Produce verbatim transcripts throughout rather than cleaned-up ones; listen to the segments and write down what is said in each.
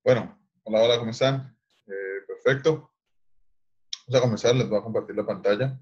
Bueno, hola, hola, ¿cómo están? Eh, perfecto. Vamos a comenzar, les voy a compartir la pantalla.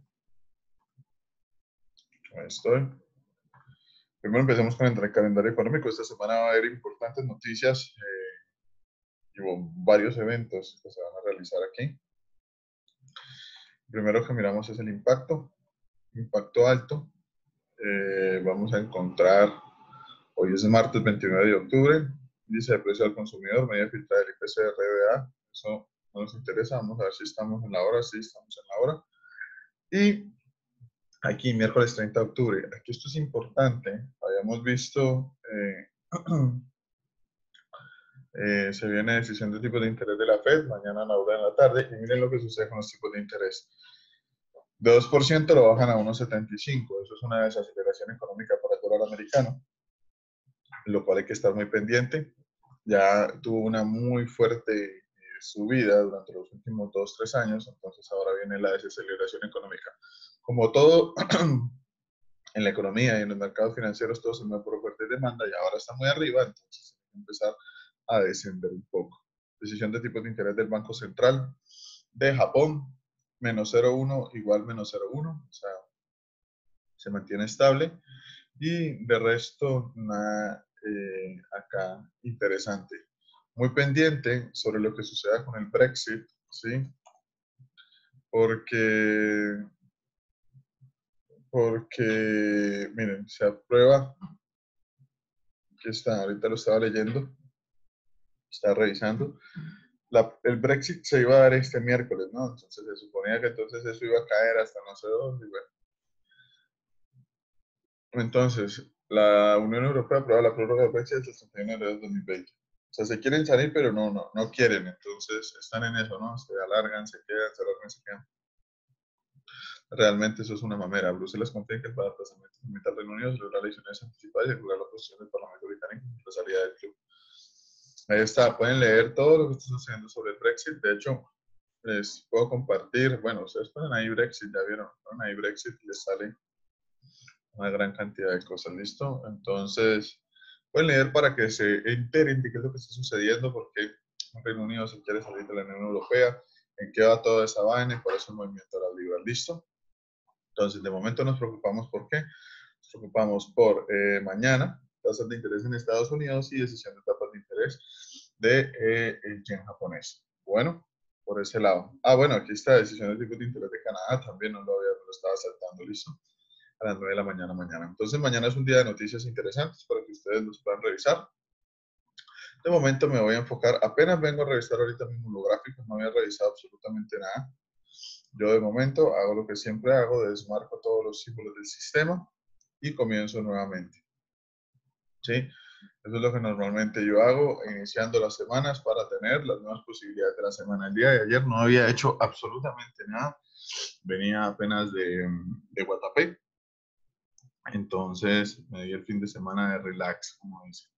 Ahí estoy. Primero empecemos con el calendario económico. Esta semana va a haber importantes noticias eh, y varios eventos que se van a realizar aquí. Primero que miramos es el impacto. Impacto alto. Eh, vamos a encontrar, hoy es martes veintinueve de octubre, índice de precio al consumidor, medida filtrada del I P C R B A. Eso no nos interesa. Vamos a ver si estamos en la hora. Sí, estamos en la hora. Y aquí, miércoles treinta de octubre. Aquí esto es importante. Habíamos visto, eh, eh, se viene decisión de tipos de interés de la Fed, mañana a la hora de la tarde, y miren lo que sucede con los tipos de interés. De dos por ciento lo bajan a uno punto setenta y cinco. Eso es una desaceleración económica para el dólar americano, lo cual hay que estar muy pendiente. Ya tuvo una muy fuerte eh, subida durante los últimos dos, tres años, entonces ahora viene la desaceleración económica. Como todo en la economía y en los mercados financieros, todo se mueve por oferta y demanda, y ahora está muy arriba, entonces hay que empezar a descender un poco. Decisión de tipos de interés del Banco Central de Japón, menos cero punto uno igual menos cero punto uno, o sea, se mantiene estable. Y de resto, nada eh, acá interesante. Muy pendiente sobre lo que suceda con el Brexit, ¿sí? Porque, porque, miren, se aprueba, aquí está, ahorita lo estaba leyendo, estaba revisando, la, el Brexit se iba a dar este miércoles, ¿no? Entonces se suponía que entonces eso iba a caer hasta no sé dónde, y bueno. Entonces, la Unión Europea aprueba la prórroga del Brexit hasta el treinta y uno de enero de dos mil veinte. O sea, se quieren salir, pero no, no, no quieren. Entonces, están en eso, ¿no? Se alargan, se quedan, se alargan, se quedan. Realmente eso es una mamera. Bruselas confía que para el desplazamiento del Reino Unido se logra elecciones anticipadas y asegurar la posición del Parlamento británico y la salida del club. Ahí está, pueden leer todo lo que está sucediendo sobre el Brexit. De hecho, les puedo compartir, bueno, ustedes ponen ahí Brexit, ya vieron, ponen ahí Brexit y les sale una gran cantidad de cosas, ¿listo? Entonces, pueden leer para que se enteren de qué es lo que está sucediendo, porque el Reino Unido se quiere salir de la Unión Europea, en qué va toda esa vaina y por eso el movimiento de las libras, ¿listo? Entonces, de momento nos preocupamos, ¿por qué? Nos preocupamos por eh, mañana, tasas de interés en Estados Unidos y decisión de tasas de interés de eh, el yen japonés. Bueno, por ese lado. Ah, bueno, aquí está, decisión de tipos de interés de Canadá, también no lo había, no lo estaba saltando, ¿listo? A las nueve de la mañana mañana. Entonces mañana es un día de noticias interesantes para que ustedes los puedan revisar. De momento me voy a enfocar, apenas vengo a revisar ahorita mismo los gráficos, no había revisado absolutamente nada. Yo de momento hago lo que siempre hago, desmarco todos los símbolos del sistema y comienzo nuevamente. ¿Sí? Eso es lo que normalmente yo hago, iniciando las semanas para tener las nuevas posibilidades de la semana. El día de ayer no había hecho absolutamente nada, venía apenas de, de Guatapé. Entonces me di el fin de semana de relax, como dicen.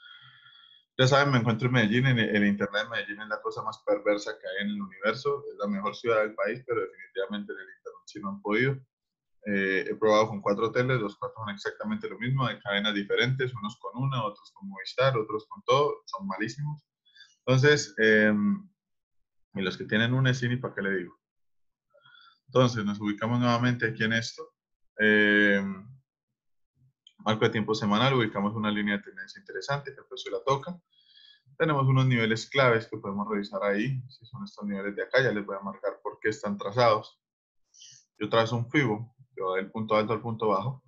Ya saben, me encuentro en Medellín, en el internet Medellín es la cosa más perversa que hay en el universo, es la mejor ciudad del país, pero definitivamente en el internet sí no han podido. Eh, he probado con cuatro hoteles, los cuatro son exactamente lo mismo, hay cadenas diferentes, unos con una, otros con Movistar, otros con todo, son malísimos. Entonces, eh, y los que tienen una, sí, ni para qué le digo. Entonces, nos ubicamos nuevamente aquí en esto. Eh, marco de tiempo semanal, ubicamos una línea de tendencia interesante que el precio la toca. Tenemos unos niveles claves que podemos revisar ahí. Si son estos niveles de acá, ya les voy a marcar por qué están trazados. Yo trazo un Fibo, que va del punto alto al punto bajo.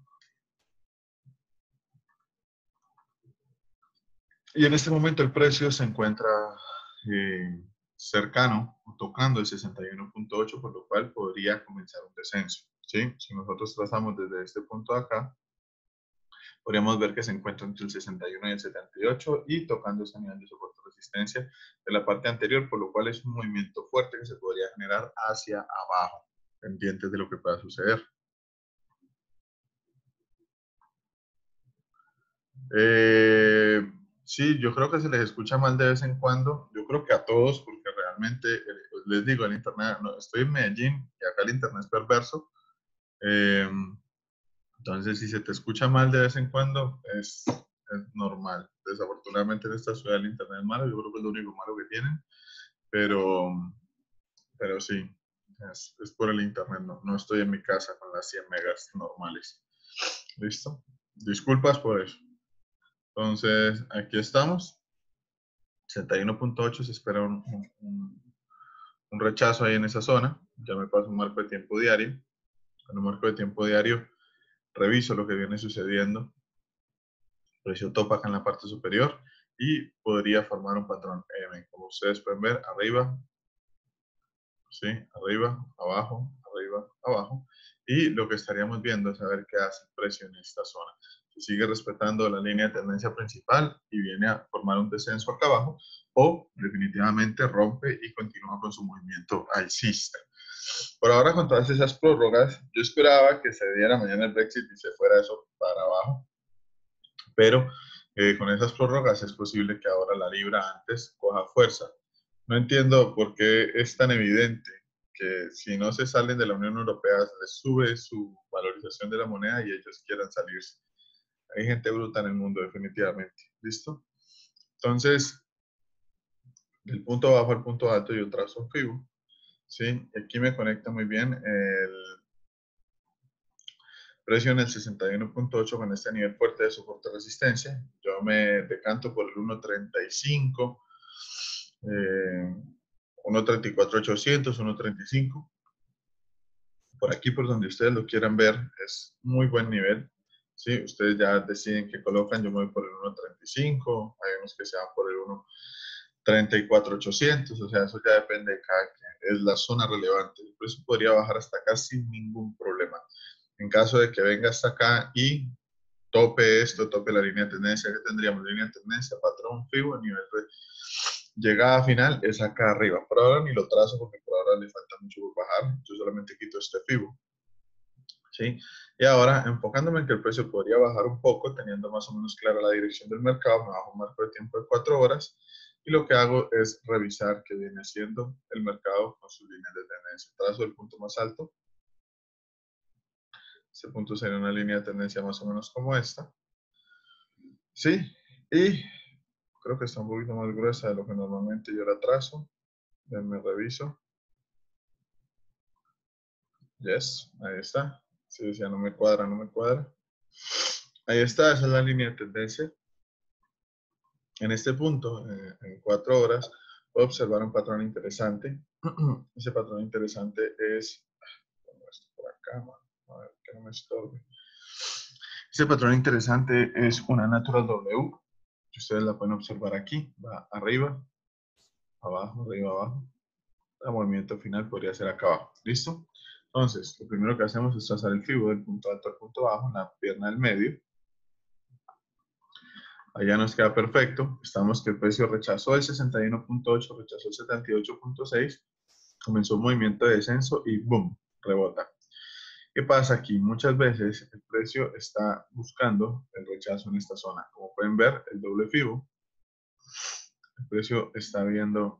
Y en este momento el precio se encuentra eh, cercano o tocando el sesenta y uno punto ocho, por lo cual podría comenzar un descenso. ¿Sí? Si nosotros trazamos desde este punto de acá, podríamos ver que se encuentra entre el sesenta y uno y el setenta y ocho y tocando ese nivel de soporte resistencia de la parte anterior, por lo cual es un movimiento fuerte que se podría generar hacia abajo, pendientes de lo que pueda suceder. Eh, sí, yo creo que se les escucha mal de vez en cuando, yo creo que a todos, porque realmente, eh, les digo, el internet, no, estoy en Medellín y acá el internet es perverso, eh, entonces si se te escucha mal de vez en cuando, es es normal. Desafortunadamente en esta ciudad el internet es malo, yo creo que es lo único malo que tienen, pero, pero sí, es, es por el internet, no, no estoy en mi casa con las cien megas normales. ¿Listo? Disculpas por eso. Entonces, aquí estamos. sesenta y uno punto ocho se espera un, un, un rechazo ahí en esa zona. Ya me paso un marco de tiempo diario. Con un marco de tiempo diario reviso lo que viene sucediendo. El precio topa acá en la parte superior y podría formar un patrón M. Como ustedes pueden ver, arriba, ¿sí? Arriba, abajo, arriba, abajo. Y lo que estaríamos viendo es saber qué hace el precio en esta zona. Si sigue respetando la línea de tendencia principal y viene a formar un descenso acá abajo, o definitivamente rompe y continúa con su movimiento alcista. Por ahora, con todas esas prórrogas, yo esperaba que se diera mañana el Brexit y se fuera eso para abajo, pero eh, con esas prórrogas es posible que ahora la libra antes coja fuerza. No entiendo por qué es tan evidente que si no se salen de la Unión Europea, les sube su valorización de la moneda y ellos quieran salirse. Hay gente bruta en el mundo, definitivamente. ¿Listo? Entonces, del punto bajo al punto alto yo trazo un fibo. ¿Sí? Aquí me conecta muy bien el precio en el sesenta y uno punto ocho con este nivel fuerte de soporte resistencia. Yo me decanto por el uno treinta y cinco, eh, uno treinta y cuatro ochocientos, uno treinta y cinco. Por aquí, por donde ustedes lo quieran ver, es muy buen nivel. ¿Sí? Ustedes ya deciden qué colocan. Yo me voy por el uno treinta y cinco, hay unos que se van por el uno treinta y cuatro ochocientos, o sea, eso ya depende de cada quien. Es la zona relevante. El precio podría bajar hasta acá sin ningún problema. En caso de que venga hasta acá y tope esto, tope la línea de tendencia, que tendríamos línea de tendencia, patrón, fibo, nivel de llegada final es acá arriba. Por ahora ni lo trazo porque por ahora le falta mucho por bajar. Yo solamente quito este fibo. ¿Sí? Y ahora, enfocándome en que el precio podría bajar un poco, teniendo más o menos clara la dirección del mercado, me bajo un marco de tiempo de cuatro horas y lo que hago es revisar qué viene haciendo el mercado con sus líneas de tendencia. Trazo el punto más alto. Este punto sería una línea de tendencia más o menos como esta. ¿Sí? Y creo que está un poquito más gruesa de lo que normalmente yo la trazo. Me reviso. Yes, ahí está. Si decía no me cuadra, no me cuadra. Ahí está, esa es la línea de tendencia. En este punto, eh, en cuatro horas, puedo observar un patrón interesante. Ese patrón interesante es, pongo esto por acá, a ver que no me estorbe. Ese patrón interesante es una Natural W. Ustedes la pueden observar aquí, va arriba, abajo, arriba, abajo. El movimiento final podría ser acá abajo. ¿Listo? Entonces, lo primero que hacemos es trazar el fibo del punto alto al punto bajo, en la pierna del medio. Allá nos queda perfecto. Estamos que el precio rechazó el sesenta y uno punto ocho, rechazó el setenta y ocho punto seis, comenzó un movimiento de descenso y ¡boom! Rebota. ¿Qué pasa aquí? Muchas veces el precio está buscando el rechazo en esta zona. Como pueden ver, el doble fibo. El precio está viendo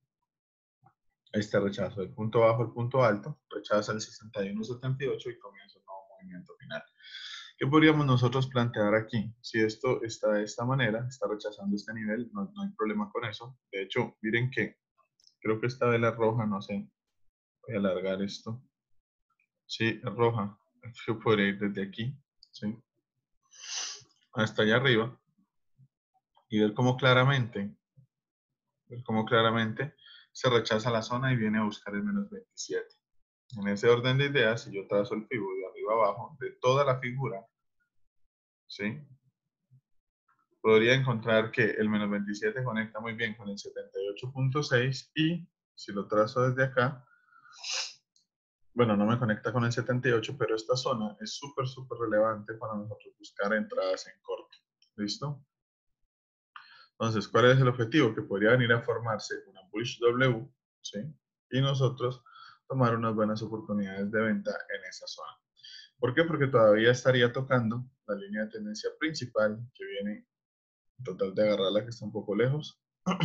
este rechazo del punto bajo al punto alto, rechaza el sesenta y uno setenta y ocho y comienza un nuevo movimiento final. ¿Qué podríamos nosotros plantear aquí? Si esto está de esta manera, está rechazando este nivel, no, no hay problema con eso. De hecho, miren que creo que esta vela roja, no sé, voy a alargar esto. Sí, es roja. Yo podría ir desde aquí, ¿sí? Hasta allá arriba y ver cómo claramente, ver cómo claramente se rechaza la zona y viene a buscar el menos veintisiete. En ese orden de ideas, si yo trazo el fibo de arriba abajo de toda la figura, ¿sí? Podría encontrar que el menos veintisiete conecta muy bien con el setenta y ocho punto seis y si lo trazo desde acá, bueno, no me conecta con el setenta y ocho, pero esta zona es súper, súper relevante para nosotros buscar entradas en corto. ¿Listo? Entonces, ¿cuál es el objetivo? Que podría venir a formarse una bullish W, ¿sí? Y nosotros tomar unas buenas oportunidades de venta en esa zona. ¿Por qué? Porque todavía estaría tocando la línea de tendencia principal que viene, total de agarrarla que está un poco lejos.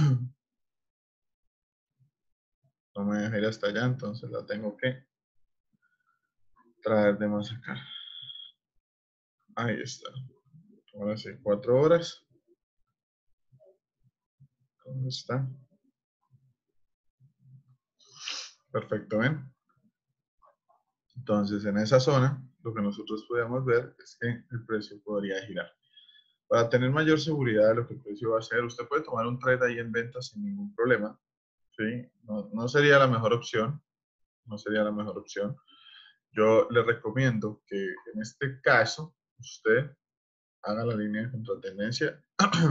No me deja ir hasta allá, entonces la tengo que traer de más acá. Ahí está. Ahora sí, cuatro horas. ¿Dónde está? Perfecto, ¿ven? Entonces, en esa zona, lo que nosotros podemos ver es que el precio podría girar. Para tener mayor seguridad de lo que el precio va a hacer, usted puede tomar un trade ahí en venta sin ningún problema. ¿Sí? No, no sería la mejor opción. No sería la mejor opción. Yo le recomiendo que en este caso usted haga la línea de contratendencia.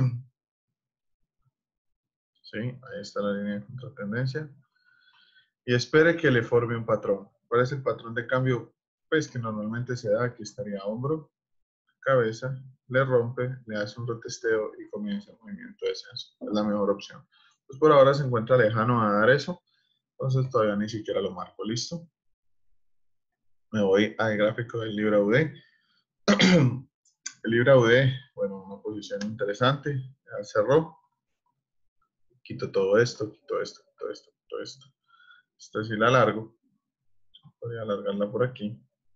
¿Sí? Ahí está la línea de contratendencia. Y espere que le forme un patrón. ¿Cuál es el patrón de cambio? Pues que normalmente se da, aquí estaría hombro, cabeza, le rompe, le hace un retesteo y comienza el movimiento de descenso. Es la mejor opción. Pues por ahora se encuentra lejano a dar eso, entonces todavía ni siquiera lo marco. ¿Listo? Me voy al gráfico del Libra U D. El Libra U D, bueno, una posición interesante, ya cerró. Quito todo esto, quito esto, quito esto, quito esto. Esta sí la alargo. Podría alargarla por aquí.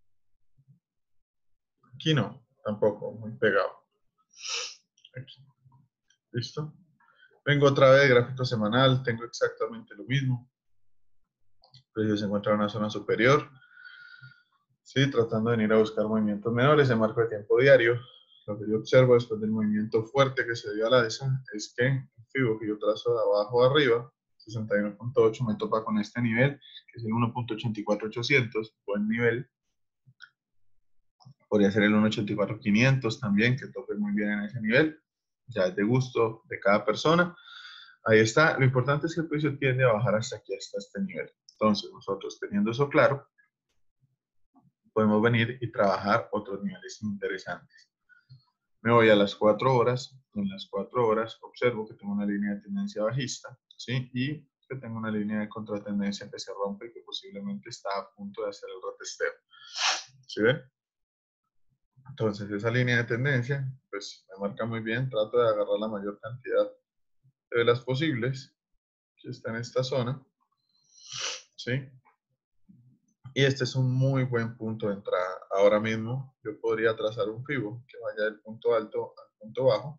Aquí no, tampoco, muy pegado. Aquí. ¿Listo? Vengo otra vez, gráfico semanal, tengo exactamente lo mismo. El precio se encuentra en una zona superior. Sí, tratando de venir a buscar movimientos menores en marco de tiempo diario. Lo que yo observo después del movimiento fuerte que se dio a la alza es que el fibo que yo trazo de abajo a arriba, sesenta y uno punto ocho, me topa con este nivel, que es el uno punto ochenta y cuatro ochocientos, buen nivel. Podría ser el uno punto ochenta y cuatro quinientos también, que tope muy bien en ese nivel. Ya es de gusto de cada persona. Ahí está. Lo importante es que el precio tiende a bajar hasta aquí, hasta este nivel. Entonces, nosotros teniendo eso claro, podemos venir y trabajar otros niveles interesantes. Me voy a las cuatro horas. En las cuatro horas observo que tengo una línea de tendencia bajista, ¿sí? Y que tengo una línea de contratendencia que se rompe y que posiblemente está a punto de hacer el retesteo. ¿Sí ven? Entonces, esa línea de tendencia, pues me marca muy bien. Trato de agarrar la mayor cantidad de velas posibles que está en esta zona, ¿sí? Y este es un muy buen punto de entrada. Ahora mismo yo podría trazar un fibo que vaya del punto alto al punto bajo.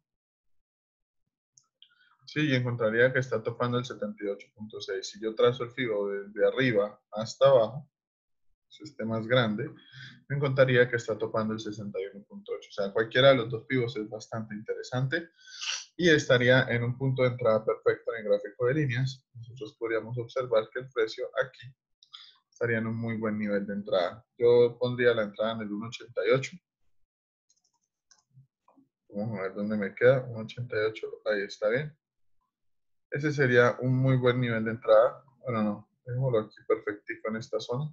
Sí, y encontraría que está topando el setenta y ocho punto seis. Si yo trazo el fibo desde arriba hasta abajo, si esté más grande, me encontraría que está topando el sesenta y uno punto ocho. O sea, cualquiera de los dos fibos es bastante interesante y estaría en un punto de entrada perfecto en el gráfico de líneas. Nosotros podríamos observar que el precio aquí estaría en un muy buen nivel de entrada. Yo pondría la entrada en el uno punto ochenta y ocho. Vamos a ver dónde me queda. uno punto ochenta y ocho, ahí está bien. Ese sería un muy buen nivel de entrada. Bueno, no, dejémoslo aquí perfectico en esta zona.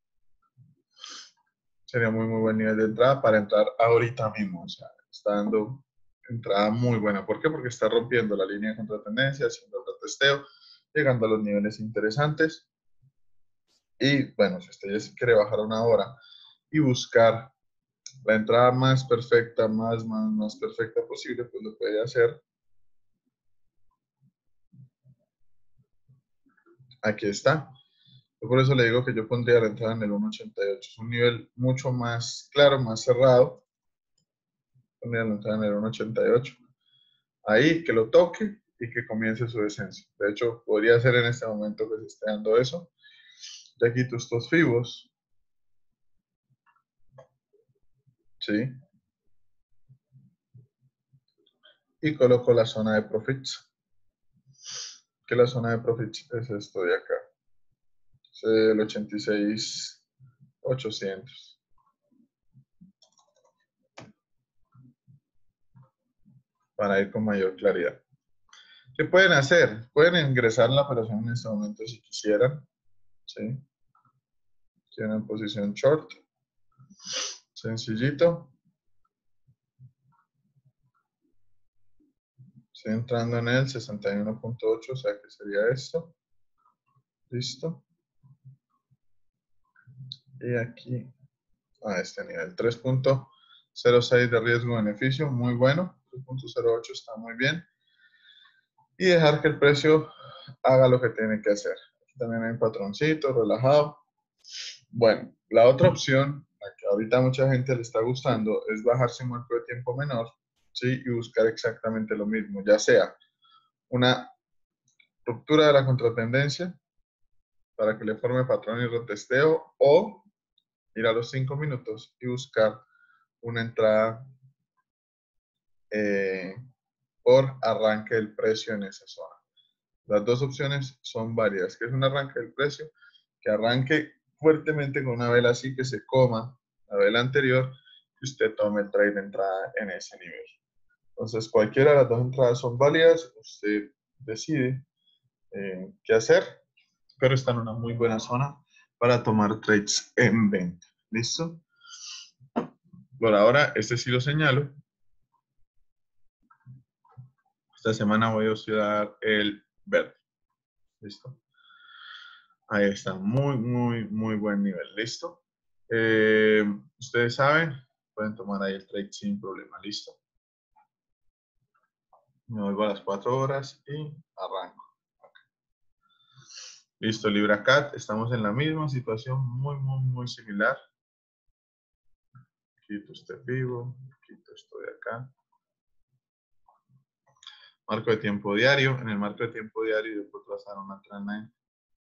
Sería muy, muy buen nivel de entrada para entrar ahorita mismo. O sea, está dando entrada muy buena. ¿Por qué? Porque está rompiendo la línea de contratendencia, haciendo el testeo, llegando a los niveles interesantes. Y bueno, si usted ya quiere bajar una hora y buscar la entrada más perfecta, más, más, más perfecta posible, pues lo puede hacer. Aquí está. Yo por eso le digo que yo pondría la entrada en el uno punto ochenta y ocho. Es un nivel mucho más claro, más cerrado. Pondría la entrada en el uno punto ochenta y ocho. Ahí, que lo toque y que comience su descenso. De hecho, podría ser en este momento que se esté dando eso. Ya quito estos fibos. ¿Sí? Y coloco la zona de profits. Que la zona de profits es esto de acá. Es el ochenta y seis mil ochocientos. Para ir con mayor claridad. ¿Qué pueden hacer? Pueden ingresar la operación en este momento si quisieran. ¿Sí? Tienen posición short. Sencillito. Estoy entrando en el sesenta y uno punto ocho, o sea que sería esto. Listo. Y aquí a este nivel. tres punto cero seis de riesgo-beneficio, muy bueno. tres punto cero ocho está muy bien. Y dejar que el precio haga lo que tiene que hacer. Aquí también hay un patroncito, relajado. Bueno, la otra opción, la que ahorita a mucha gente le está gustando, es bajarse un marco de tiempo menor. ¿sí? Y buscar exactamente lo mismo, ya sea una ruptura de la contratendencia para que le forme patrón y retesteo, o ir a los cinco minutos y buscar una entrada eh, por arranque del precio en esa zona. Las dos opciones son válidas, que es un arranque del precio, que arranque fuertemente con una vela así, que se coma la vela anterior, y usted tome el trade de entrada en ese nivel. Entonces, cualquiera de las dos entradas son válidas, usted decide eh, qué hacer, pero está en una muy buena zona para tomar trades en venta. ¿Listo? Por ahora, este sí lo señalo. Esta semana voy a estudiar el verde. ¿Listo? Ahí está, muy, muy, muy buen nivel. ¿Listo? Eh, ustedes saben, pueden tomar ahí el trade sin problema. ¿Listo? Me vuelvo a las cuatro horas y arranco. Listo, LibraCat, estamos en la misma situación, muy, muy, muy similar. Quito este vivo, quito esto de acá. Marco de tiempo diario. En el marco de tiempo diario yo puedo trazar una trendline.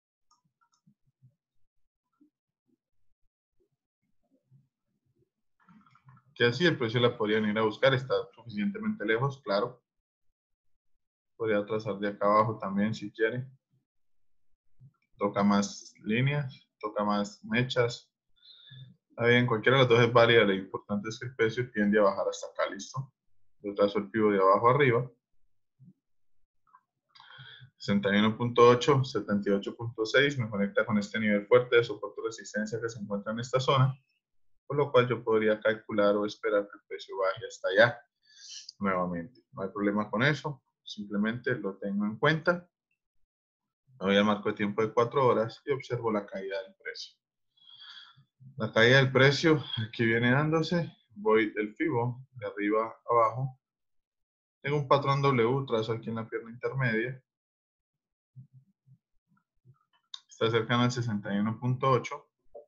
Que así el precio la podrían ir a buscar, está suficientemente lejos, claro. Podría trazar de acá abajo también si quiere. Toca más líneas, toca más mechas. Está bien, cualquiera de las dos es válida. Lo importante es que el precio tiende a bajar hasta acá, ¿listo? Yo trazo el pivo de abajo arriba. sesenta y uno punto ocho, setenta y ocho punto seis me conecta con este nivel fuerte de soporte resistencia que se encuentra en esta zona, por lo cual yo podría calcular o esperar que el precio baje hasta allá nuevamente. No hay problema con eso, simplemente lo tengo en cuenta. Me voy al marco de tiempo de cuatro horas y observo la caída del precio. La caída del precio aquí viene dándose, voy del Fibo de arriba a abajo. Tengo un patrón W, trazo aquí en la pierna intermedia. Está cercano al sesenta y uno punto ocho.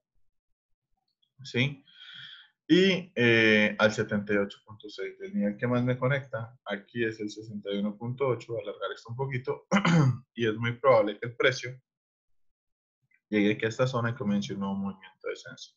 ¿Sí? Y eh, al setenta y ocho punto seis. El nivel que más me conecta aquí es el sesenta y uno punto ocho. Voy a alargar esto un poquito. Y es muy probable que el precio llegue aquí a esta zona y comience un nuevo movimiento de descenso.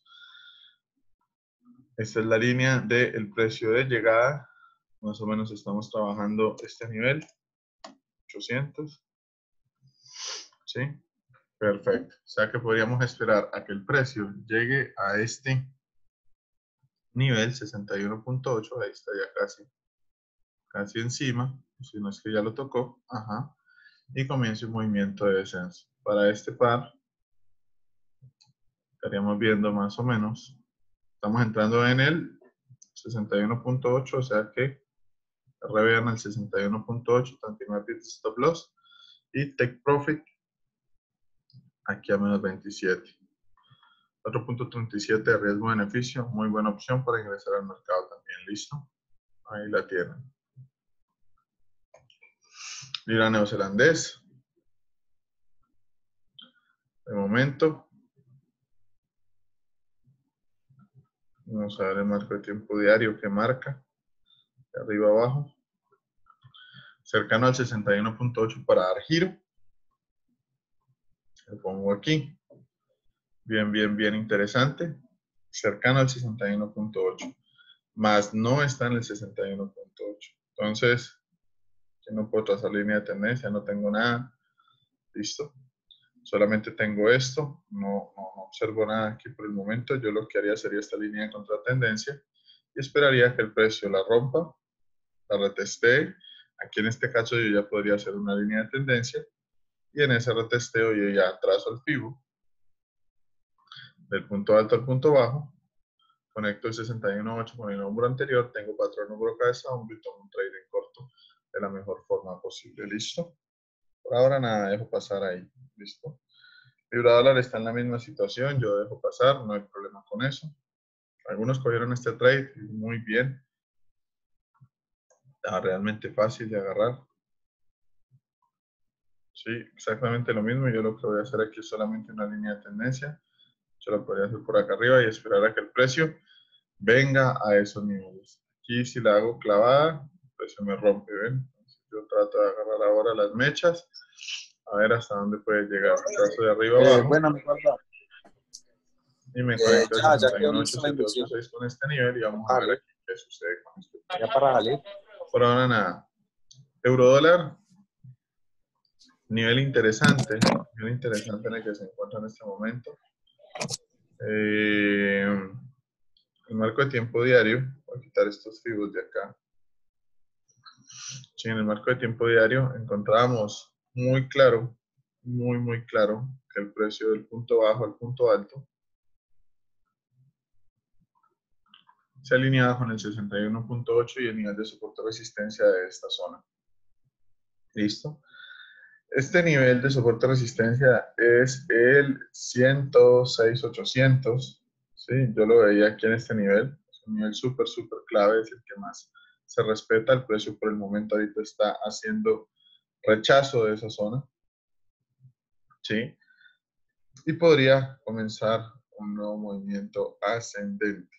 Esta es la línea del precio de llegada. Más o menos estamos trabajando este nivel. ochocientos. ¿Sí? Perfecto. O sea que podríamos esperar a que el precio llegue a este nivel sesenta y uno punto ocho. Ahí está ya casi, casi encima. Si no es que ya lo tocó. Ajá. Y comience un movimiento de descenso. Para este par, estaríamos viendo más o menos. Estamos entrando en el sesenta y uno punto ocho. O sea que revean el sesenta y uno punto ocho. Continúa el stop loss. Y take profit aquí a menos veintisiete. cuatro punto treinta y siete de riesgo-beneficio, muy buena opción para ingresar al mercado también. ¿Listo? Ahí la tienen. Libra neozelandés. De momento. Vamos a ver el marco de tiempo diario que marca. De arriba abajo. Cercano al sesenta y uno punto ocho para dar giro. Lo pongo aquí. Bien, bien, bien interesante. Cercano al sesenta y uno punto ocho. Más no está en el sesenta y uno punto ocho. Entonces, yo no puedo trazar línea de tendencia, no tengo nada. Listo. Solamente tengo esto, no, no, no observo nada aquí por el momento. Yo lo que haría sería esta línea de contratendencia y esperaría que el precio la rompa, la retestee. Aquí en este caso yo ya podría hacer una línea de tendencia y en ese retesteo yo ya trazo el fibo del punto alto al punto bajo, conecto el sesenta y uno punto ocho con el hombro anterior, tengo patrón hombro cabeza hombro y tomo un trade en corto de la mejor forma posible. ¿Listo? Por ahora nada, dejo pasar ahí. ¿Listo? Libra dólar está en la misma situación, yo dejo pasar, no hay problema con eso. Algunos cogieron este trade muy bien. Está realmente fácil de agarrar. Sí, exactamente lo mismo. Yo lo que voy a hacer aquí es solamente una línea de tendencia. Yo lo podría hacer por acá arriba y esperar a que el precio venga a esos niveles. Aquí si la hago clavada, precio me rompe, ¿ven? Entonces, yo trato de agarrar ahora las mechas, a ver hasta dónde puede llegar. Trazo de arriba Eh, abajo. bueno, mi guarda. Y me Eh, conecto a ya, ya sesenta y quedó uno lista la mil ochocientos inducción. ochenta y seis con este nivel y vamos a ver Vale, aquí qué sucede con este. ya para salir. Por ahora nada. Eurodólar, nivel interesante, nivel interesante en el que se encuentra en este momento. Eh, el marco de tiempo diario, voy a quitar estos fibos de acá. Sí, en el marco de tiempo diario encontramos muy claro, muy, muy claro que el precio del punto bajo al punto alto se alineaba con el sesenta y uno punto ocho y el nivel de soporte o resistencia de esta zona. ¿Listo? Este nivel de soporte resistencia es el ciento seis mil ochocientos. ¿Sí? Yo lo veía aquí en este nivel. Es un nivel súper, súper clave. Es el que más se respeta. El precio por el momento ahorita está haciendo rechazo de esa zona. ¿Sí? Y podría comenzar un nuevo movimiento ascendente.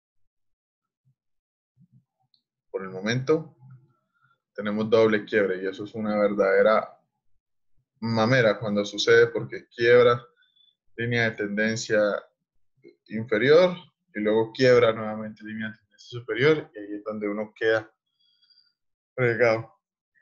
Por el momento tenemos doble quiebre y eso es una verdadera mamera cuando sucede porque quiebra línea de tendencia inferior y luego quiebra nuevamente línea de tendencia superior y ahí es donde uno queda fregado.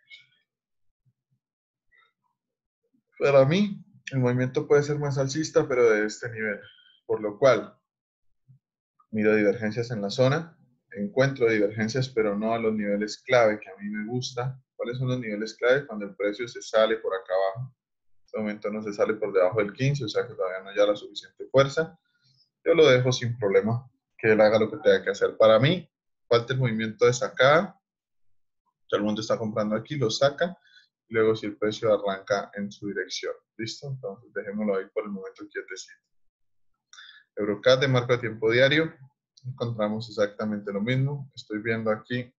Para mí, el movimiento puede ser más alcista, pero de este nivel, por lo cual miro divergencias en la zona, encuentro divergencias, pero no a los niveles clave que a mí me gusta. ¿Cuáles son los niveles clave? Cuando el precio se sale por acá abajo. En este momento no se sale por debajo del quince, o sea que todavía no haya la suficiente fuerza. Yo lo dejo sin problema, que él haga lo que tenga que hacer. Para mí, falta el movimiento de sacada. Todo el mundo está comprando aquí, lo saca, y luego si el precio arranca en su dirección. ¿Listo? Entonces dejémoslo ahí por el momento quietecito. Eurocat de marco de tiempo diario, encontramos exactamente lo mismo. Estoy viendo aquí,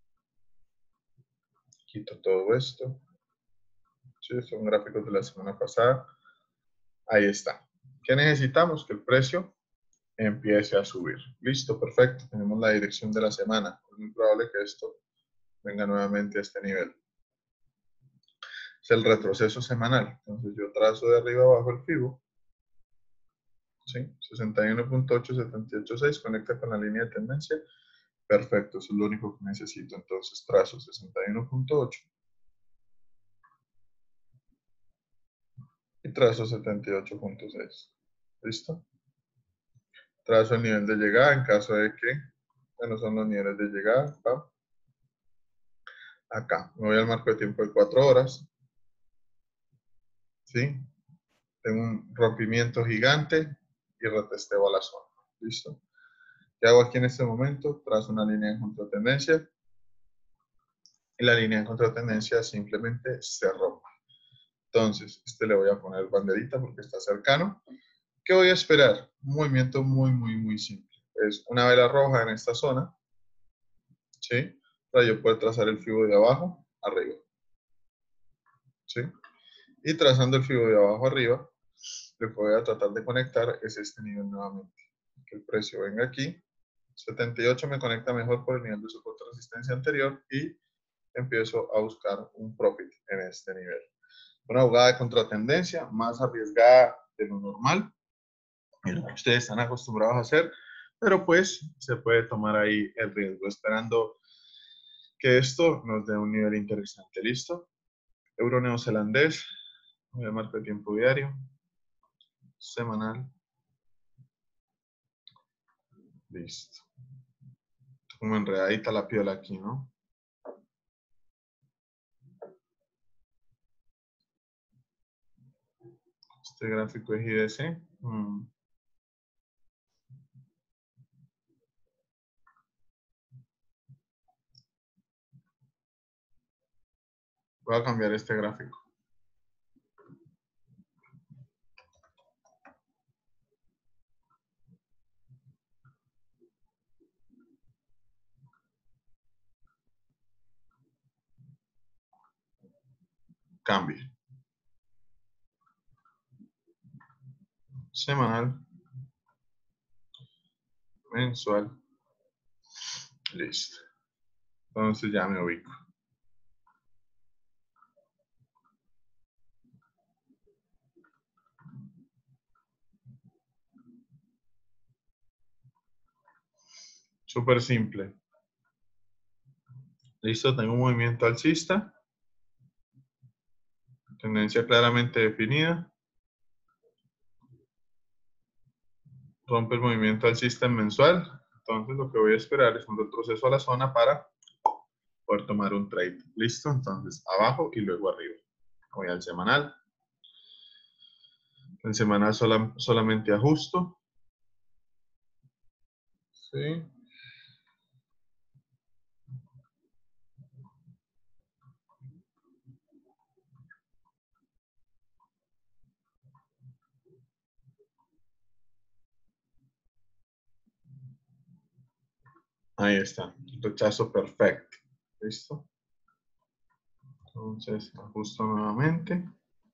quito todo esto. Sí, son gráficos de la semana pasada. Ahí está. ¿Qué necesitamos? Que el precio empiece a subir. Listo, perfecto. Tenemos la dirección de la semana. Es muy probable que esto venga nuevamente a este nivel. Es el retroceso semanal. Entonces yo trazo de arriba abajo el fibo. ¿Sí? sesenta y uno punto ochocientos setenta y ocho punto seis conecta con la línea de tendencia. Perfecto, eso es lo único que necesito. Entonces trazo sesenta y uno punto ocho y trazo setenta y ocho punto seis. ¿Listo? Trazo el nivel de llegada en caso de que, bueno, son los niveles de llegada. ¿Va? Acá, me voy al marco de tiempo de cuatro horas. ¿Sí? Tengo un rompimiento gigante y retesteo a la zona. ¿Listo? ¿Qué hago aquí en este momento? Trazo una línea de contratendencia y la línea de contratendencia simplemente se rompe. Entonces, este le voy a poner banderita porque está cercano. ¿Qué voy a esperar? Un movimiento muy, muy, muy simple. Es una vela roja en esta zona, ¿sí? Para yo poder trazar el fibo de abajo arriba, ¿sí? Y trazando el fibo de abajo arriba, lo que voy a tratar de conectar es este nivel nuevamente. Que el precio venga aquí. setenta y ocho me conecta mejor por el nivel de soporte de resistencia anterior y empiezo a buscar un profit en este nivel. Una jugada de contratendencia más arriesgada de lo normal, es lo que ustedes están acostumbrados a hacer, pero pues se puede tomar ahí el riesgo, esperando que esto nos dé un nivel interesante. ¿Listo? Euro neozelandés, voy a marco de tiempo diario, semanal. Listo. Como enredadita la piola aquí, ¿no? Este gráfico es I D C. Hmm. Voy a cambiar este gráfico. Cambio. Semanal. Mensual. Listo. Entonces ya me ubico. Súper simple. Listo, tengo un movimiento alcista. Tendencia claramente definida. Rompe el movimiento alcista en mensual. Entonces lo que voy a esperar es un retroceso a la zona para poder tomar un trade. Listo, entonces abajo y luego arriba. Voy al semanal. En semanal sola, solamente ajusto. Sí. Ahí está. Rechazo perfecto. Listo. Entonces ajusto nuevamente.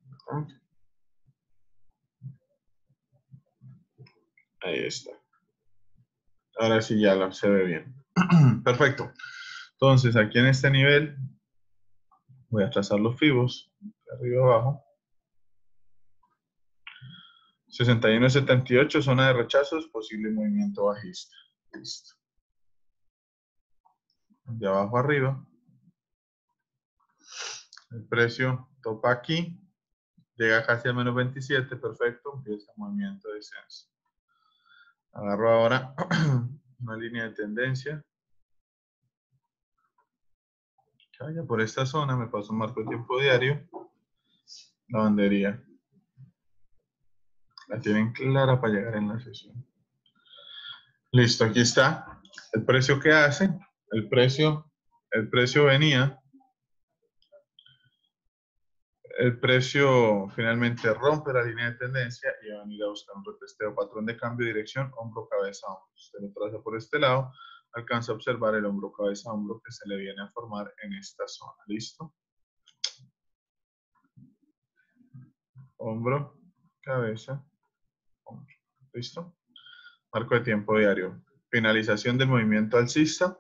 Ahí está. Ahora sí ya lo se ve bien. Perfecto. Entonces aquí en este nivel voy a trazar los fibos de arriba abajo. sesenta y uno setenta y ocho, zona de rechazos, posible movimiento bajista. Listo. De abajo arriba. El precio topa aquí. Llega casi a menos veintisiete. Perfecto. Empieza el movimiento de descenso. Agarro ahora una línea de tendencia. Que vaya por esta zona. Me paso un marco de tiempo diario. La bandería. La tienen clara para llegar en la sesión. Listo, aquí está. El precio que hace. El precio, el precio venía. El precio finalmente rompe la línea de tendencia y va a venir a buscar un retesteo, patrón de cambio de dirección, hombro, cabeza, hombro. Usted lo traza por este lado, alcanza a observar el hombro, cabeza, hombro que se le viene a formar en esta zona. ¿Listo? Hombro, cabeza, hombro. ¿Listo? Marco de tiempo diario. Finalización del movimiento alcista.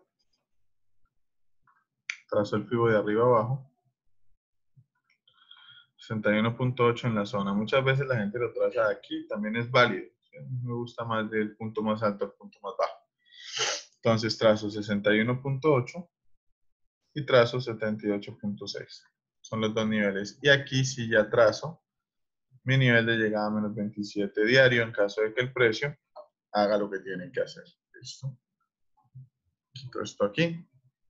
Trazo el fibo de arriba abajo. sesenta y uno punto ocho en la zona. Muchas veces la gente lo traza de aquí, también es válido. A mí me gusta más del punto más alto al punto más bajo. Entonces trazo sesenta y uno punto ocho y trazo setenta y ocho punto seis. Son los dos niveles. Y aquí sí ya trazo mi nivel de llegada a menos veintisiete diario en caso de que el precio haga lo que tiene que hacer. ¿Listo? Quito esto aquí.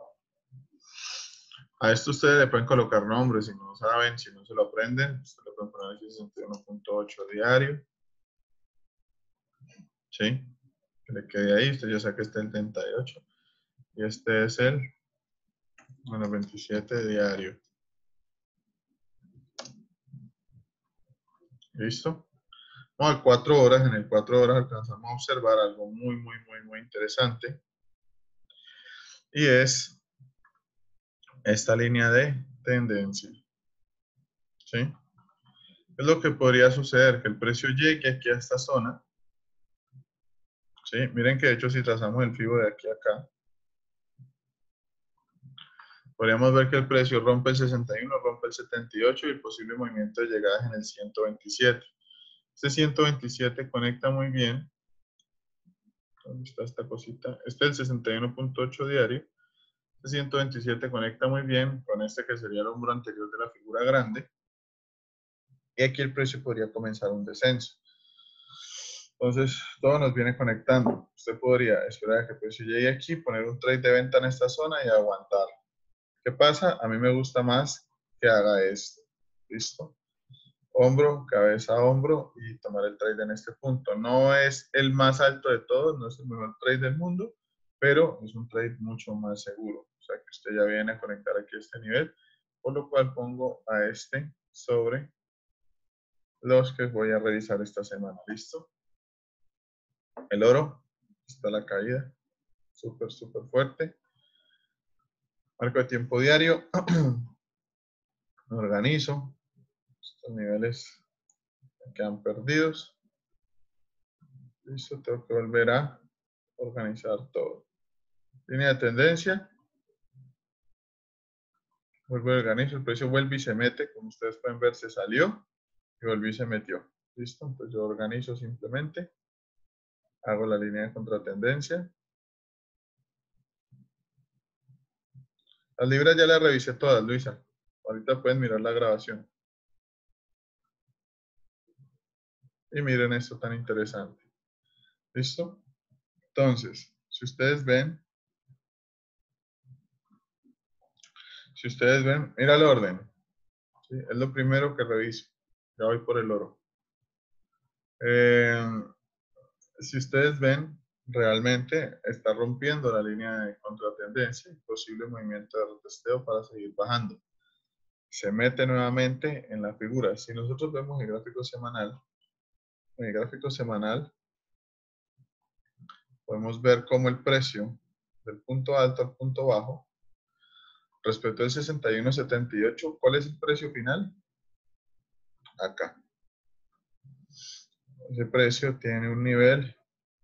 A esto ustedes le pueden colocar nombres si no saben, si no se lo aprenden. Ustedes le pueden poner aquí sesenta y uno punto ocho diario. ¿Sí? Que le quede ahí. Usted ya sabe que este es el treinta y ocho. Y este es el menos veintisiete diario. ¿Listo? Vamos a cuatro horas. En el cuatro horas alcanzamos a observar algo muy, muy, muy, muy interesante. Y es esta línea de tendencia. ¿Sí? Es lo que podría suceder, que el precio llegue aquí a esta zona. ¿Sí? Miren que de hecho si trazamos el fibo de aquí a acá, podríamos ver que el precio rompe el sesenta y uno, rompe el setenta y ocho y el posible movimiento de llegada es en el ciento veintisiete. Este ciento veintisiete conecta muy bien. ¿Dónde está esta cosita? Este es el sesenta y uno punto ocho diario. Este ciento veintisiete conecta muy bien con este que sería el hombro anterior de la figura grande. Y aquí el precio podría comenzar un descenso. Entonces, todo nos viene conectando. Usted podría esperar a que el precio llegue aquí, poner un trade de venta en esta zona y aguantar. ¿Qué pasa? A mí me gusta más que haga esto. ¿Listo? Hombro, cabeza, hombro y tomar el trade en este punto. No es el más alto de todos, no es el mejor trade del mundo, pero es un trade mucho más seguro. O sea que usted ya viene a conectar aquí a este nivel, por lo cual pongo a este sobre los que voy a revisar esta semana. ¿Listo? El oro, está la caída, súper, súper fuerte. Marco de tiempo diario, me organizo, estos niveles quedan perdidos. Listo, tengo que volver a organizar todo. Línea de tendencia, Vuelvo y organizo, el precio vuelve y se mete, como ustedes pueden ver, se salió y volvió y se metió. ¿Listo? Entonces yo organizo simplemente, hago la línea de contratendencia. Las libras ya las revisé todas, Luisa. Ahorita pueden mirar la grabación. Y miren esto tan interesante. ¿Listo? Entonces, si ustedes ven, si ustedes ven, mira el orden. ¿Sí? Es lo primero que reviso. Ya voy por el oro. Eh, si ustedes ven, realmente está rompiendo la línea de contratendencia y posible movimiento de retesteo para seguir bajando. Se mete nuevamente en la figura. Si nosotros vemos el gráfico semanal, en el gráfico semanal podemos ver cómo el precio del punto alto al punto bajo respecto al sesenta y uno setenta y ocho, ¿cuál es el precio final? Acá. Ese precio tiene un nivel,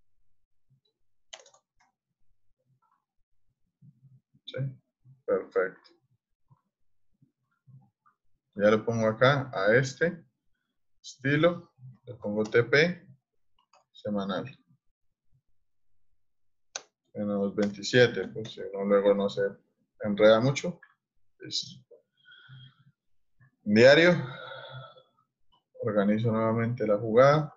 ¿sí? Perfecto. Ya lo pongo acá a este estilo, le pongo T P semanal. En los veintisiete, pues si no, luego no se enreda mucho. Listo. Diario. Organizo nuevamente la jugada.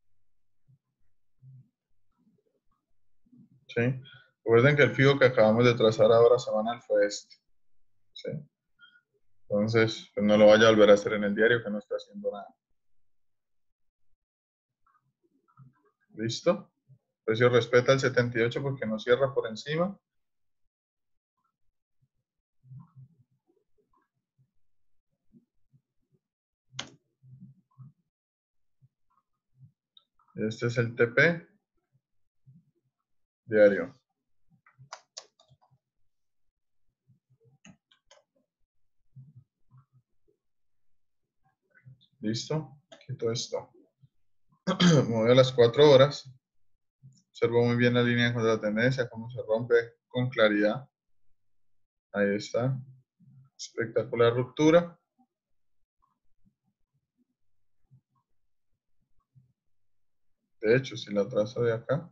¿Sí? Recuerden que el fijo que acabamos de trazar ahora semanal fue este. ¿Sí? Entonces, pues no lo vaya a volver a hacer en el diario que no está haciendo nada. ¿Listo? El precio respeta el setenta y ocho porque no cierra por encima. Este es el T P diario. ¿Listo? Quito esto. Me voy a las cuatro horas. Observo muy bien la línea de contratendencia, cómo se rompe con claridad. Ahí está. Espectacular ruptura. De hecho, si la trazo de acá,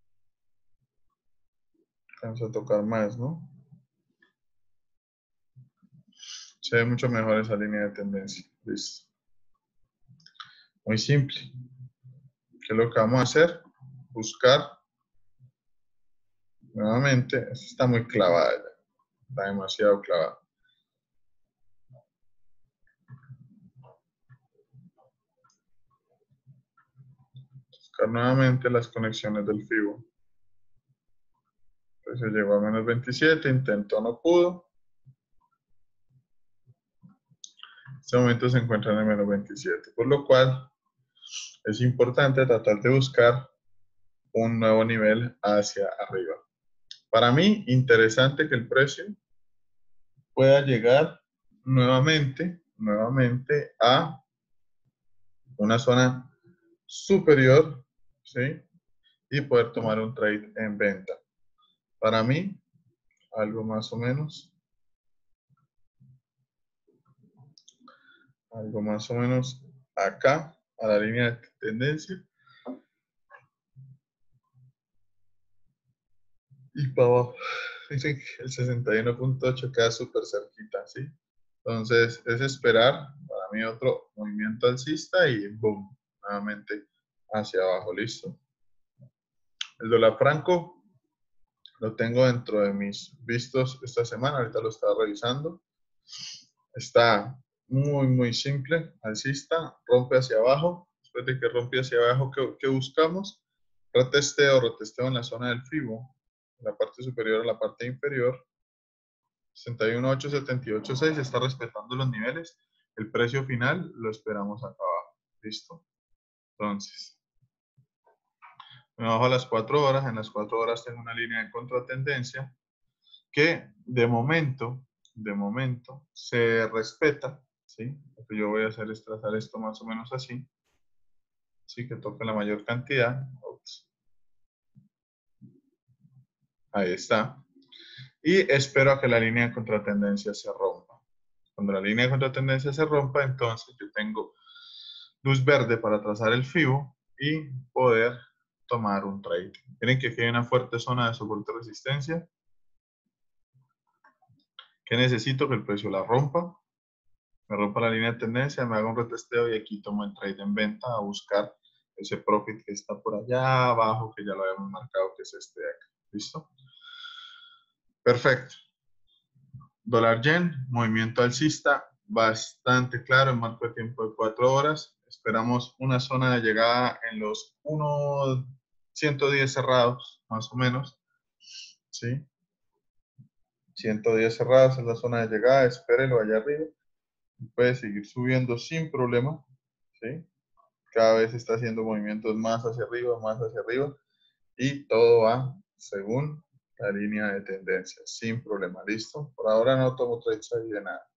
vamos a tocar más, ¿no? Se ve mucho mejor esa línea de tendencia. Listo. Muy simple. ¿Qué es lo que vamos a hacer? Buscar. Nuevamente, esta está muy clavada ya. Está demasiado clavada. Buscar nuevamente las conexiones del FIBO. Entonces llegó a menos veintisiete, intentó, no pudo. En este momento se encuentra en el menos veintisiete, por lo cual es importante tratar de buscar un nuevo nivel hacia arriba. Para mí, interesante que el precio pueda llegar nuevamente, nuevamente a una zona superior, ¿sí? Y poder tomar un trade en venta. Para mí, algo más o menos, algo más o menos acá, a la línea de tendencia. Y para abajo. Dicen que el sesenta y uno punto ocho queda súper cerquita, ¿sí? Entonces, es esperar para mí otro movimiento alcista y boom, nuevamente hacia abajo, listo. El dólar franco lo tengo dentro de mis vistos esta semana, ahorita lo estaba revisando. Está muy, muy simple, alcista, rompe hacia abajo. Después de que rompe hacia abajo, ¿qué, qué buscamos? Retesteo, retesteo en la zona del FIBO, la parte superior a la parte inferior. sesenta y uno ocho, setenta y ocho seis, está respetando los niveles. El precio final lo esperamos acá abajo. Listo. Entonces, me bajo a las cuatro horas. En las cuatro horas tengo una línea de contratendencia que de momento, de momento, se respeta. ¿Sí? Lo que yo voy a hacer es trazar esto más o menos así. Sí, que toque la mayor cantidad. Ups. Ahí está. Y espero a que la línea de contratendencia se rompa. Cuando la línea de contratendencia se rompa, entonces yo tengo luz verde para trazar el FIBO y poder tomar un trade. Miren que aquí hay una fuerte zona de soporte de resistencia. ¿Qué necesito? Que el precio la rompa. Me rompa la línea de tendencia, me haga un retesteo y aquí tomo el trade en venta a buscar ese profit que está por allá abajo, que ya lo habíamos marcado, que es este de acá. ¿Listo? Perfecto. Dólar yen, movimiento alcista bastante claro en marco de tiempo de cuatro horas. Esperamos una zona de llegada en los uno punto ciento diez cerrados, más o menos. ¿Sí? ciento diez cerrados es la zona de llegada. Espérelo allá arriba. Puede seguir subiendo sin problema. ¿Sí? Cada vez está haciendo movimientos más hacia arriba, más hacia arriba. Y todo va según la línea de tendencia, sin problema. ¿Listo? Por ahora no tomo trades ahí de nada.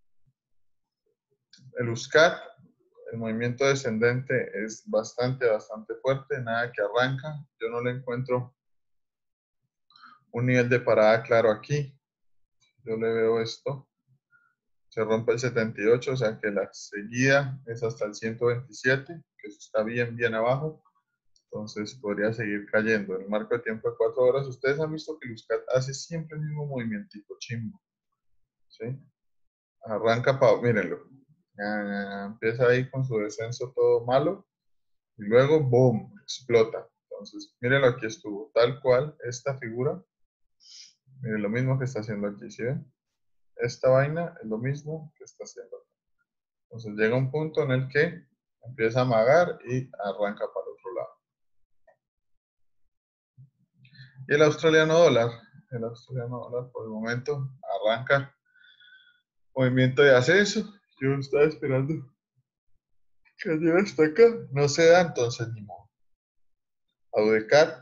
El U S C A T, el movimiento descendente es bastante, bastante fuerte, nada que arranca. Yo no le encuentro un nivel de parada claro aquí. Yo le veo esto. Se rompe el setenta y ocho, o sea que la seguida es hasta el ciento veintisiete, que eso está bien, bien abajo. Entonces podría seguir cayendo. En el marco de tiempo de cuatro horas, ustedes han visto que el U S C A T hace siempre el mismo movimiento chimbo. ¿Sí? Arranca, para, mírenlo. Ah, empieza ahí con su descenso todo malo. Y luego, boom, explota. Entonces, mírenlo, aquí estuvo. Tal cual, esta figura. Miren lo mismo que está haciendo aquí, ¿sí ven? Esta vaina es lo mismo que está haciendo aquí. Entonces, llega un punto en el que empieza a amagar y arranca para el otro lado. Y el australiano dólar, el australiano dólar por el momento arranca movimiento de ascenso. Yo estaba esperando que llegue hasta acá. No se da, entonces ni modo. Audecat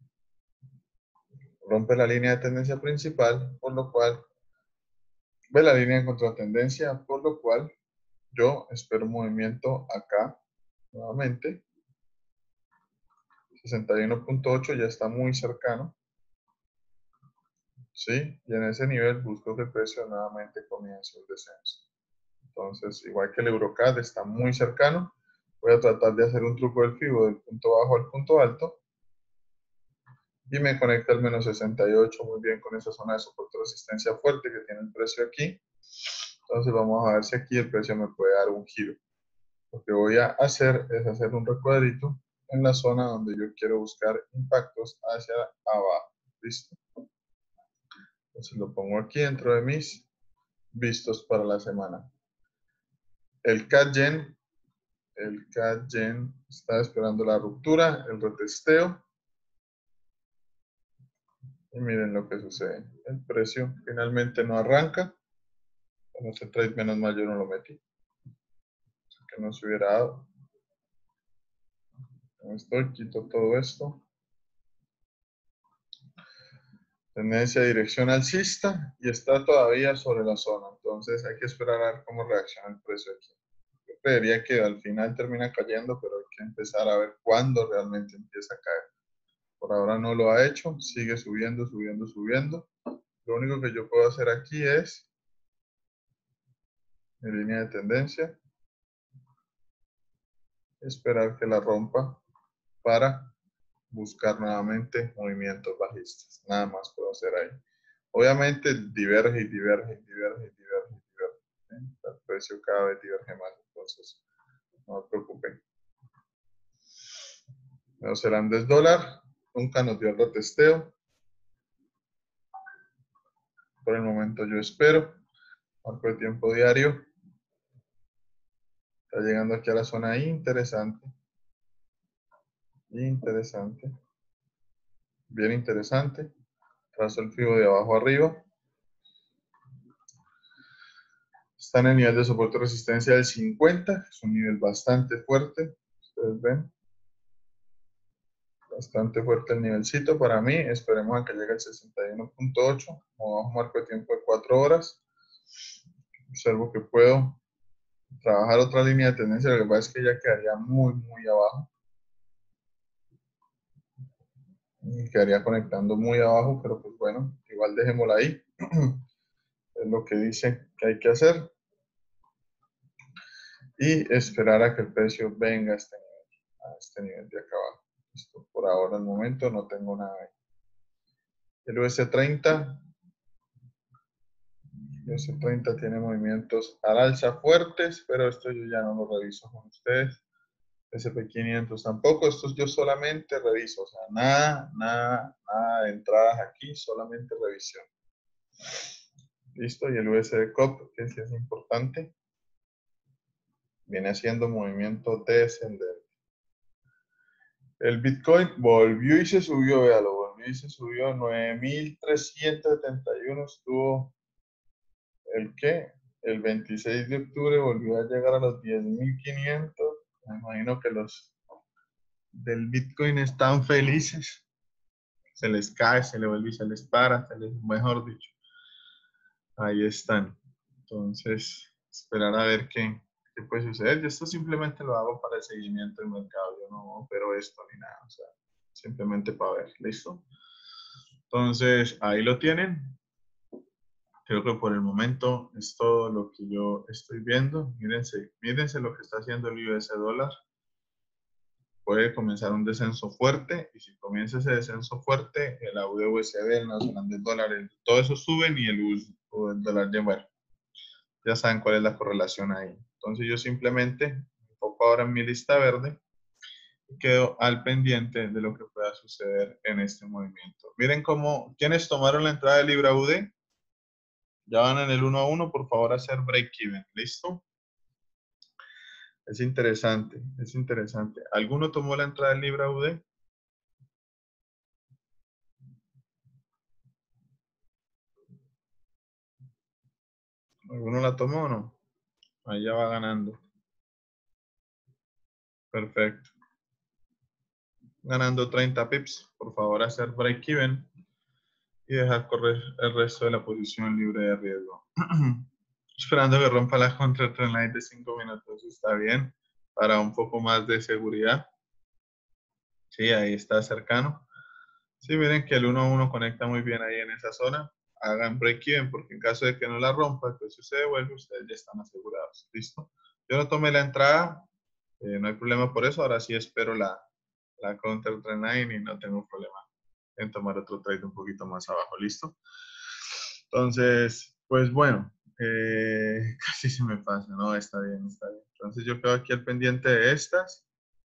rompe la línea de tendencia principal, por lo cual ve la línea de contratendencia, por lo cual yo espero un movimiento acá nuevamente. sesenta y uno punto ocho ya está muy cercano. ¿Sí? Y en ese nivel busco que el precio nuevamente comience el descenso. Entonces, igual que el Eurocad está muy cercano, voy a tratar de hacer un truco del FIBO del punto bajo al punto alto. Y me conecta al menos sesenta y ocho muy bien con esa zona de soporte de resistencia fuerte que tiene el precio aquí. Entonces vamos a ver si aquí el precio me puede dar un giro. Lo que voy a hacer es hacer un recuadrito en la zona donde yo quiero buscar impactos hacia abajo. ¿Listo? Entonces lo pongo aquí dentro de mis vistos para la semana. El C A D-Yen, el C A D-Yen está esperando la ruptura, el retesteo. Y miren lo que sucede. El precio finalmente no arranca. Con ese trade menos mal yo no lo metí. Que no se hubiera dado. Esto, quito todo esto. Tendencia de dirección alcista y está todavía sobre la zona. Entonces hay que esperar a ver cómo reacciona el precio aquí. Yo creería que al final termina cayendo, pero hay que empezar a ver cuándo realmente empieza a caer. Por ahora no lo ha hecho. Sigue subiendo, subiendo, subiendo. Lo único que yo puedo hacer aquí es mi línea de tendencia. Esperar que la rompa para buscar nuevamente movimientos bajistas. Nada más puedo hacer ahí. Obviamente diverge y diverge y diverge y diverge y diverge. ¿eh? El precio cada vez diverge más, entonces no se preocupen. Neozelandés dólar, nunca nos dio el retesteo. Por el momento yo espero. Marco de tiempo diario. Está llegando aquí a la zona interesante. Interesante. Bien interesante. Trazo el FIBO de abajo arriba. Está en el nivel de soporte y resistencia del cincuenta. Es un nivel bastante fuerte. Ustedes ven. Bastante fuerte el nivelcito para mí. Esperemos a que llegue al sesenta y uno punto ocho. Como bajo marco de tiempo de cuatro horas. Observo que puedo trabajar otra línea de tendencia. Lo que pasa es que ya quedaría muy, muy abajo. Y quedaría conectando muy abajo, pero pues bueno, igual dejémosla ahí. Es lo que dice que hay que hacer. y esperar a que el precio venga a este nivel, a este nivel de acá abajo. Listo. Por ahora, al momento, no tengo nada ahí. El U S treinta, el U S treinta tiene movimientos al alza fuertes, pero esto yo ya no lo reviso con ustedes. S and P quinientos tampoco, estos yo solamente reviso, o sea, nada, nada, nada de entradas aquí, solamente revisión. Listo, y el U S D C O P, que sí es importante, viene haciendo movimiento descendente. El Bitcoin volvió y se subió, véalo, volvió y se subió, nueve mil trescientos setenta y uno estuvo, ¿el qué? El veintiséis de octubre volvió a llegar a los diez mil quinientos, me imagino que los del Bitcoin están felices. Se les cae, se les vuelve y se les para, se les, mejor dicho. Ahí están. Entonces, esperar a ver qué, qué puede suceder. Yo esto simplemente lo hago para el seguimiento del mercado. Yo no opero esto ni nada. O sea, simplemente para ver. ¿Listo? Entonces, ahí lo tienen. Creo que por el momento es todo lo que yo estoy viendo. Mírense, mírense lo que está haciendo el U S dólar. Puede comenzar un descenso fuerte, y si comienza ese descenso fuerte, el A U D U S D, el nacional del dólar, el, todo eso suben, y el, U, el dólar ya, bueno, ya saben cuál es la correlación ahí. Entonces yo simplemente me enfoco ahora en mi lista verde y quedo al pendiente de lo que pueda suceder en este movimiento. Miren cómo, ¿quiénes tomaron la entrada de Libra U D? Ya van en el uno a uno, por favor hacer break even, ¿listo? Es interesante, es interesante. ¿Alguno tomó la entrada de Libra U D? ¿Alguno la tomó o no? Ahí ya va ganando. Perfecto. Ganando treinta pips. Por favor, hacer break even y dejar correr el resto de la posición libre de riesgo. Esperando que rompa la contra trendline de cinco minutos. Está bien. Para un poco más de seguridad. Sí, ahí está cercano. Sí, miren que el uno a uno conecta muy bien ahí en esa zona. Hagan break even, porque en caso de que no la rompa, pues si se devuelve, ustedes ya están asegurados. ¿Listo? Yo no tomé la entrada. Eh, no hay problema por eso. Ahora sí espero la, la counter trendline y no tengo problema en tomar otro trade un poquito más abajo. ¿Listo? Entonces, pues bueno, eh, casi se me pasa, ¿no? Está bien, está bien. Entonces yo quedo aquí al pendiente de estas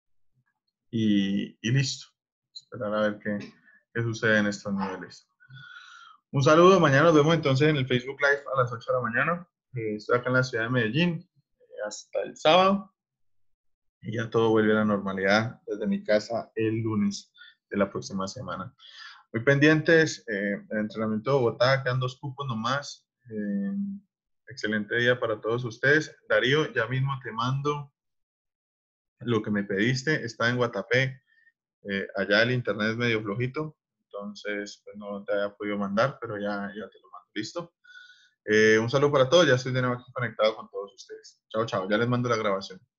y, y listo. Esperar a ver qué, qué sucede en estos niveles. Un saludo, mañana nos vemos entonces en el Facebook Live a las ocho de la mañana. Eh, estoy acá en la ciudad de Medellín eh, hasta el sábado y ya todo vuelve a la normalidad desde mi casa el lunes de la próxima semana. Muy pendientes, eh, el entrenamiento de Bogotá, quedan dos cupos nomás. Eh, excelente día para todos ustedes. Darío, ya mismo te mando lo que me pediste, está en Guatapé. Eh, allá el internet es medio flojito, entonces pues no te había podido mandar, pero ya, ya te lo mando. ¿Listo? Eh, un saludo para todos, ya estoy de nuevo aquí conectado con todos ustedes. Chao, chao, ya les mando la grabación.